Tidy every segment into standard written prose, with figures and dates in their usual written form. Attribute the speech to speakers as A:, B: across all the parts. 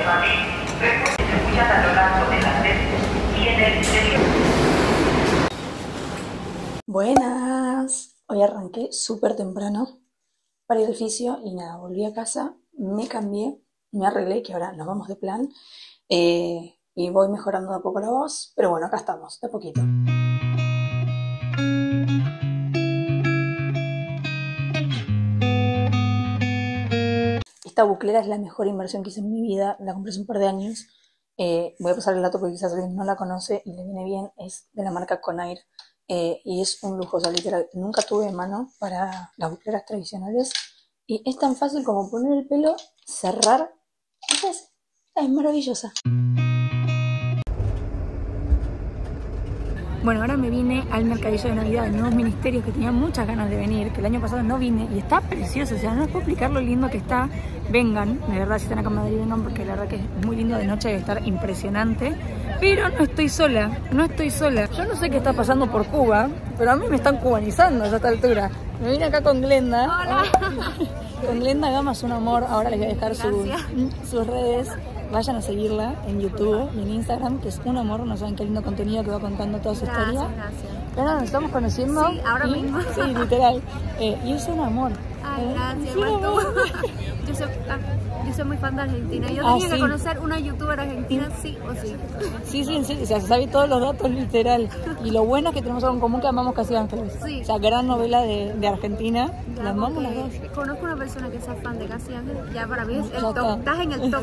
A: Buenas, hoy arranqué súper temprano para ir al fisio y nada, volví a casa, me cambié, me arreglé, que ahora nos vamos de plan y voy mejorando de a poco la voz, pero bueno, acá estamos, de a poquito. Esta buclera es la mejor inversión que hice en mi vida, la compré hace un par de años. Voy a pasar el dato porque quizás alguien no la conoce y le viene bien, es de la marca Conair. Y es un lujo, o sea, literal, nunca tuve mano para las bucleras tradicionales y es tan fácil como poner el pelo, cerrar, es maravillosa. Bueno, ahora me vine al mercadillo de Navidad de Nuevos Ministerios, que tenía muchas ganas de venir, que el año pasado no vine y está precioso, o sea, no les puedo explicar lo lindo que está. Vengan, de verdad, si están acá en Madrid, vengan, porque la verdad que es muy lindo de noche, debe estar impresionante. Pero no estoy sola, no estoy sola. Yo no sé qué está pasando por Cuba, pero a mí me están cubanizando a esta altura. Me vine acá con Glenda.
B: Hola.
A: Con Glenda Gama, es un amor. Ahora les voy a dejar sus redes. Vayan a seguirla en YouTube y en Instagram, que es un amor. No saben qué lindo contenido que va contando toda su historia.
B: Gracias.
A: Pero ahora nos estamos conociendo.
B: Sí, ahora mismo.
A: Sí, literal. Y es un amor.
B: Ay, gracias.
A: Sí,
B: Yo soy muy fan de Argentina. Yo tenía que conocer una youtuber argentina, sí o sí.
A: Sí, o sea, se sabe todos los datos, literal. Y lo bueno es que tenemos algo en común, que amamos Casi Ángeles.
B: Sí.
A: O sea, gran novela de Argentina.
B: Ya,
A: La amamos las dos.
B: conozco una persona que sea fan de Casi Ángeles. Ya para mí es el
A: Ya
B: top. Estás en el top.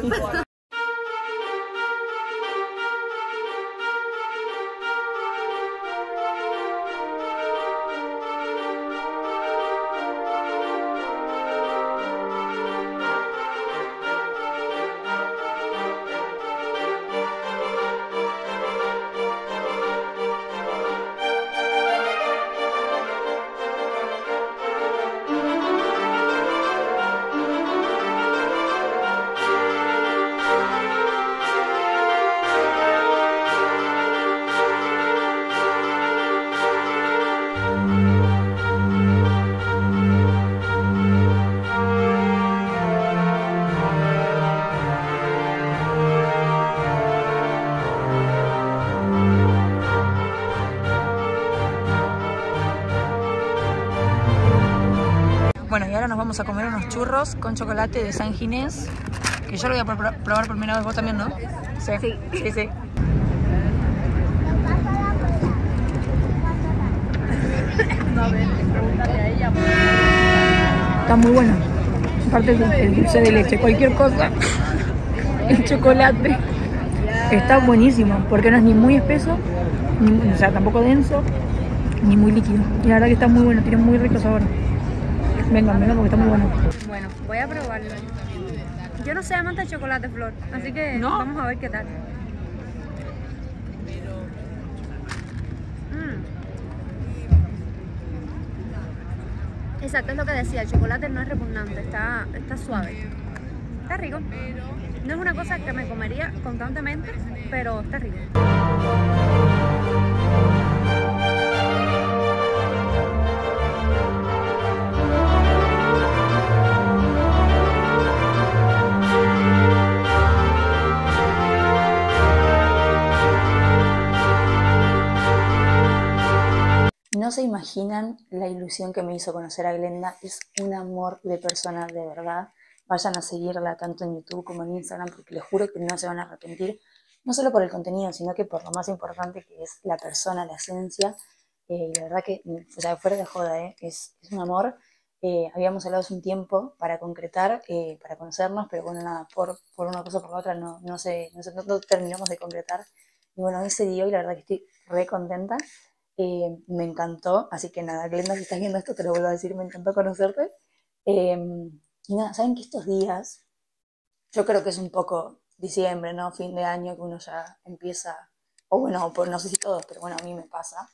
A: Bueno, y ahora nos vamos a comer unos churros con chocolate de San Ginés, que yo lo voy a probar por primera vez. ¿Vos también, no? Sí. Está muy bueno. Aparte el dulce de leche, cualquier cosa. El chocolate está buenísimo, porque no es ni muy espeso, o sea, tampoco denso, ni muy líquido. Y la verdad que está muy bueno, tiene muy rico sabor. Vengan, porque está muy bueno.
B: Bueno, voy a probarlo. Yo no soy amante de chocolate, Flor, así que vamos a ver qué tal. Exacto, es lo que decía, el chocolate no es repugnante, está suave. Está rico. No es una cosa que me comería constantemente, pero está rico.
A: No se imaginan la ilusión que me hizo conocer a Glenda. Es un amor de persona, de verdad. Vayan a seguirla tanto en YouTube como en Instagram, porque les juro que no se van a arrepentir. No solo por el contenido, sino que por lo más importante, que es la persona, la esencia. Y la verdad que, o sea, fuera de joda, es un amor. Habíamos hablado hace un tiempo para concretar, para conocernos, pero bueno, nada, por una cosa o por la otra no terminamos de concretar. Y bueno, hoy se dio y la verdad que estoy re contenta. Me encantó, así que nada, Glenda, si estás viendo esto, te lo vuelvo a decir, me encantó conocerte. Y nada, saben que estos días, yo creo que es un poco diciembre, ¿no? Fin de año, que uno ya empieza, o bueno, no sé si todos, pero bueno, a mí me pasa,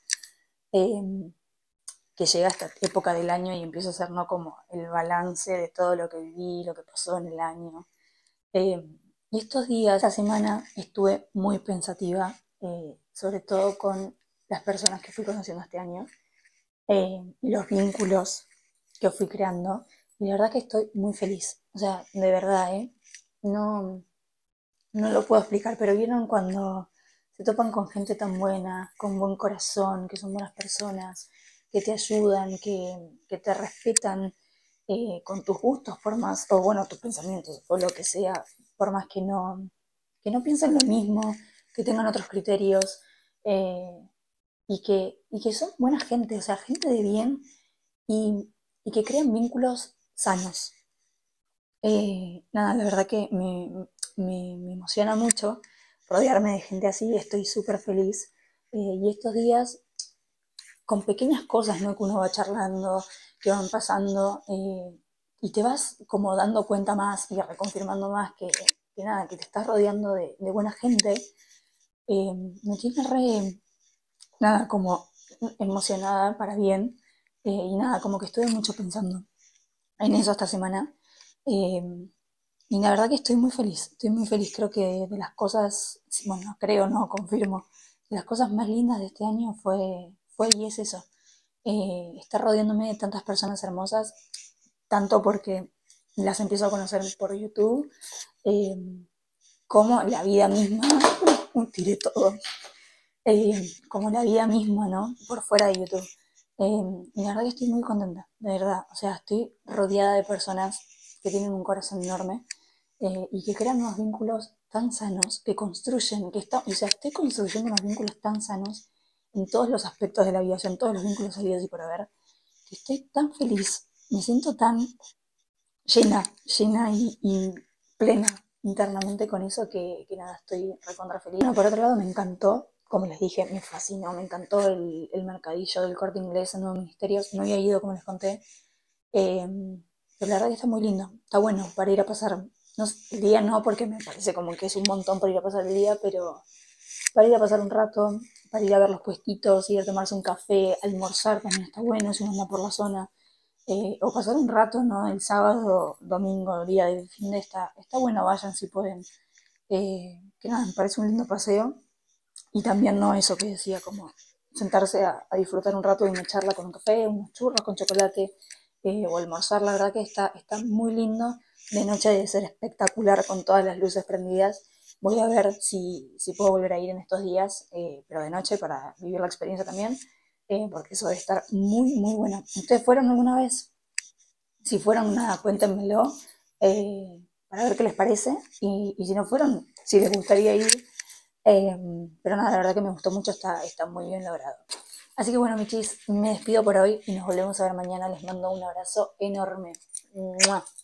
A: que llega esta época del año y empiezo a hacer, ¿no? Como el balance de todo lo que viví, lo que pasó en el año. Y estos días, esta semana, estuve muy pensativa, sobre todo con las personas que fui conociendo este año, los vínculos que fui creando, y la verdad que estoy muy feliz. O sea, de verdad, no no lo puedo explicar, pero vieron cuando se topan con gente tan buena, con buen corazón, que son buenas personas, que te ayudan, que te respetan con tus gustos, por más, o bueno, tus pensamientos, o lo que sea, por más que no piensen lo mismo, que tengan otros criterios, eh, y que son buena gente, o sea, gente de bien y, y que crean vínculos sanos. Nada, la verdad que me emociona mucho rodearme de gente así, estoy súper feliz. Y estos días, con pequeñas cosas, ¿no? Que uno va charlando, que van pasando, y te vas como dando cuenta más y reconfirmando más que nada, que te estás rodeando de buena gente, me tiene re, nada, como emocionada para bien. Y nada, como que estuve mucho pensando en eso esta semana. Eh, y la verdad que estoy muy feliz, creo que de las cosas, sí, bueno, no creo, no, confirmo, de las cosas más lindas de este año fue y es eso, estar rodeándome de tantas personas hermosas, tanto porque las empiezo a conocer por YouTube, eh, como la vida misma, tiré todo, como la vida misma, ¿no? Por fuera de YouTube. Y la verdad que estoy muy contenta, de verdad. O sea, estoy rodeada de personas que tienen un corazón enorme, y que crean unos vínculos tan sanos, que construyen, o sea, estoy construyendo unos vínculos tan sanos en todos los aspectos de la vida, o sea, en todos los vínculos habidos y por haber, que estoy tan feliz, me siento tan llena y plena internamente con eso que nada, estoy recontra feliz. Bueno, por otro lado me encantó, como les dije, me fascinó, me encantó el mercadillo del Corte Inglés en Nuevos Ministerios, no había ido como les conté, eh, pero la verdad que está muy lindo, está bueno para ir a pasar, no, el día no, porque me parece como que es un montón para ir a pasar el día, pero para ir a pasar un rato, para ir a ver los puestitos, ir a tomarse un café, almorzar también está bueno si uno anda por la zona, o pasar un rato, ¿no? El sábado, domingo, día de fin de está bueno, vayan si pueden. Que nada, me parece un lindo paseo. Y también no eso que decía, como sentarse a disfrutar un rato de una charla con un café, unos churros con chocolate, o almorzar, la verdad que está muy lindo. De noche debe ser espectacular con todas las luces prendidas. Voy a ver si puedo volver a ir en estos días, pero de noche para vivir la experiencia también, porque eso debe estar muy, muy bueno. ¿Ustedes fueron alguna vez? Si fueron, nada, cuéntenmelo, para ver qué les parece. Y si no fueron, si les gustaría ir. Eh, pero nada, la verdad que me gustó mucho, está muy bien logrado. Así que bueno, michis, me despido por hoy y nos volvemos a ver mañana. Les mando un abrazo enorme. ¡Mua!